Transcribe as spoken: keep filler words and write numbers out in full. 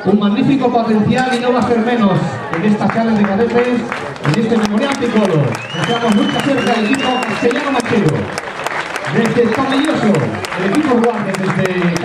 un magnífico potencial y no va a ser menos en estas sales de cadetes, en este memorial tricolor. Deseamos mucha suerte al equipo castellano machero. Desde Tomelloso, el equipo Guardia, desde